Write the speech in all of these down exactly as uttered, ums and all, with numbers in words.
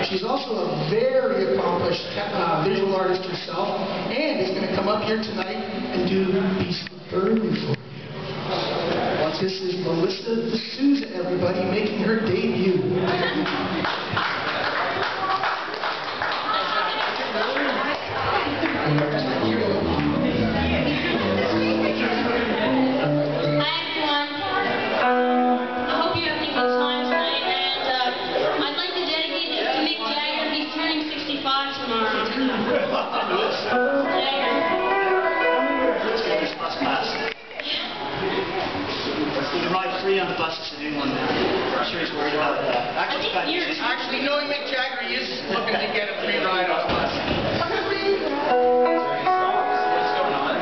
She's also a very accomplished uh, visual artist herself, and is going to come up here tonight and do Beast of Burden for you. This is Melissa the Sousa, everybody, making her debut. Free on the buses to do one now. I'm sure he's worried about that. Actually, actually knowing Mick Jagger, he is looking to get a free ride on the bus. What's going on?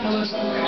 Melissa.